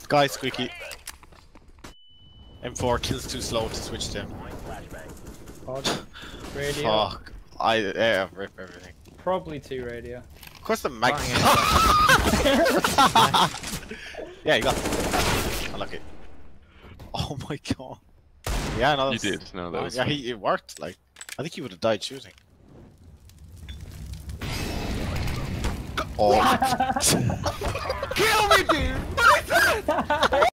Sky squeaky. M4 kills too slow to switch to him. Radio. Fuck. Rip everything. Probably 2 radio. Of course the mag. Yeah, you got it. Unlucky. Oh my god. Yeah, no, You did. No, that was. yeah, it worked. Like, I think he would have died shooting. Oh. Kill me, dude!